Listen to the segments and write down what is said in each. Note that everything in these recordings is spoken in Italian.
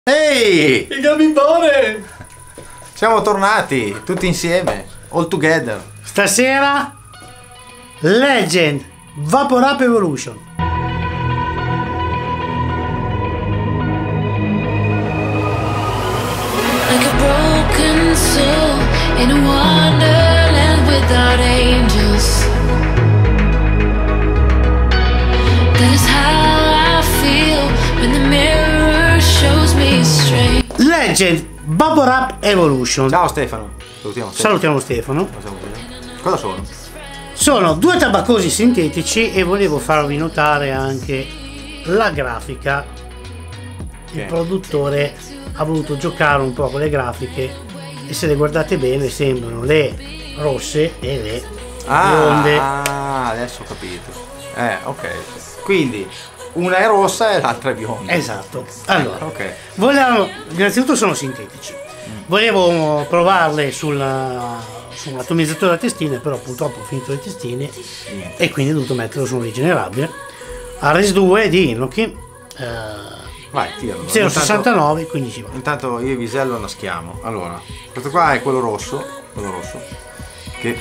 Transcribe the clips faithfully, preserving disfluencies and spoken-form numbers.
Ehi! Il gabibone! Siamo tornati tutti insieme, all together. Stasera Legend Vapor Up Evolution. Like a broken soul in a wonderland without angels. That is how I feel when the mirror shows me straight. Legend Vapor Up Evolution. Ciao Stefano. Salutiamo Stefano. Salutiamo Stefano. Cosa sono? Sono due tabaccosi sintetici e volevo farvi notare anche la grafica. Il Ok. produttore ha voluto giocare un po' con le grafiche e se le guardate bene sembrano le rosse e le bionde. Ah, adesso ho capito. Eh, ok. Quindi una è rossa e l'altra è bionda. Esatto. Allora, Ok. volevo, innanzitutto sono sintetici. Volevo provarle sulla, su un atomizzatore a testine, però purtroppo ho finito le testine e quindi ho dovuto metterlo su un rigenerabile. A Res due di Inoki, eh, Vai, tiralo. zero virgola Intanto- sessantanove, quindici watt. Intanto io e Visello naschiamo. Allora, questo qua è quello rosso, quello rosso, che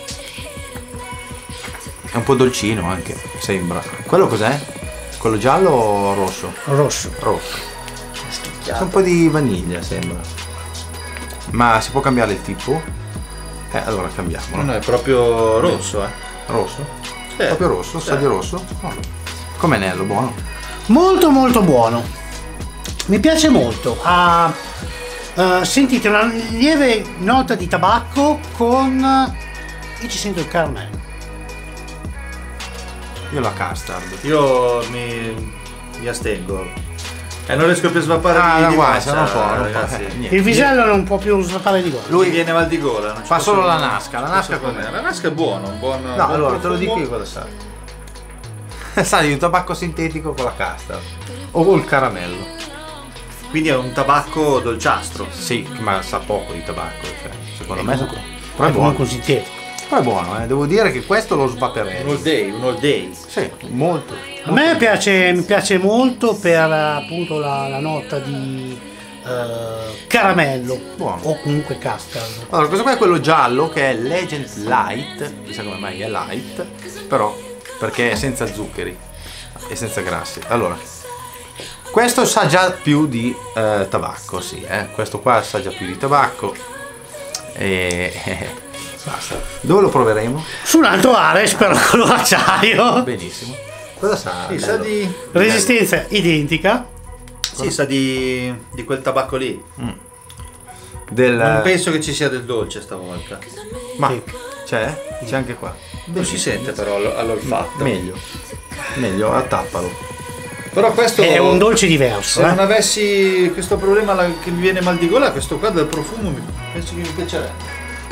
è un po' dolcino anche, sembra. Quello cos'è? Quello giallo o rosso? Rosso. Rosso. C'è un po' di vaniglia, sembra. Ma si può cambiare il tipo? Eh, allora cambiamolo. Non è proprio rosso, eh. Rosso? Sì. Proprio rosso? Sì. Sa di rosso? Oh. Com'è Nello? Buono? Molto molto buono. Mi piace molto. Ha, eh, sentite una lieve nota di tabacco con... Io ci sento il caramello. Io la custard. Io mi, mi astengo. E non riesco più a svappare Ah, di, no, di guarda, guancia, non può, non può. ragazzi. Eh, niente. Il Visello non può più svappare di gola. Lui viene mal di gola. Non ci Fa posso- solo la nasca, la non nasca posso com'è? fare. La nasca è buono, un buon. No, buon allora te lo profumo. dico io cosa sa. Sa di un tabacco sintetico con la custard. O col caramello. Quindi è un tabacco dolciastro. Sì, ma sa poco di tabacco. Cioè, secondo me sa poco. Però È è buono. comunque sintetico. Però è buono, eh. Devo dire che questo lo sbapperei. Un all day, un all day. Sì, molto. A me piace, mi piace molto per appunto la, la nota di eh, caramello Buono. o comunque custard. Allora, questo qua è quello giallo che è Legend Light. Chissà come mai è light. Però perché è senza zuccheri e senza grassi. Allora, questo sa già più di eh, tabacco, sì, eh. Questo qua sa già più di tabacco. E basta. Dove lo proveremo? Su un altro Ares però con l'acciaio. Benissimo. Cosa sa? Sì, sa Nello? di. Resistenza identica. Sì, sa di. di quel tabacco lì. Del... Non penso che ci sia del dolce stavolta. Ma Sì. c'è? C'è anche qua. Non si sente però all- all'olfatto. Meglio. Meglio, attappalo. Però questo. È un dolce diverso. Se eh. non avessi questo problema la- che mi viene mal di gola, questo qua del profumo mi- penso che mi piacerebbe.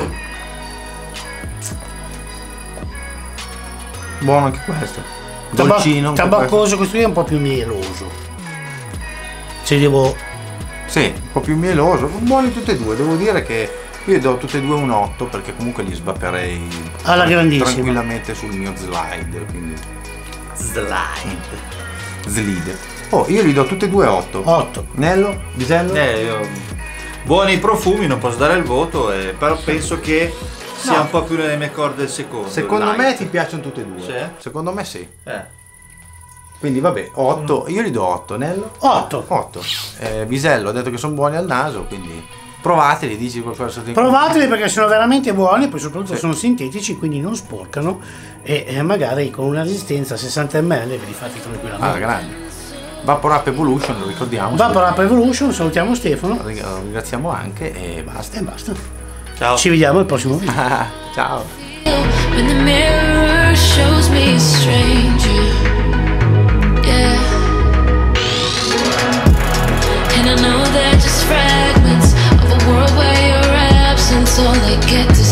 Buono anche questo. Taba- Dolcino. anche tabaccoso, questo qui è un po' più mieloso. Se devo. questo. Sì, un po' più mieloso. Buoni tutti e due. Devo dire che io do tutti e due un otto perché comunque li sbapperei Alla grandissima. tranquillamente sul mio slide. Quindi Slide. slide. Oh, io gli do tutti e due otto. otto. Nello? Bisello? Eh, io... Buoni profumi, non posso dare il voto, eh, però penso che sia No. un po' più nelle mie corde il secondo. Secondo il me light. ti piacciono tutti e due. Sì? Secondo me sì. Eh. Quindi vabbè, otto. Io gli do otto. Nello? otto. otto. Eh, Visello ha detto che sono buoni al naso, quindi provateli, dici qualcosa di Provateli perché sono veramente buoni, poi soprattutto Sì. sono sintetici, quindi non sporcano e, e magari con una resistenza a sessanta millilitri ve li fate Ah, tranquillamente. grande. Vapor Up Evolution, lo ricordiamo. Vapor Up Evolution, salutiamo Stefano Ring- lo ringraziamo anche e basta. e basta. Ciao. Ci vediamo al prossimo video. Ciao. When the mirror shows me a stranger, yeah. And I know they're just fragments of a world where your absence all I get to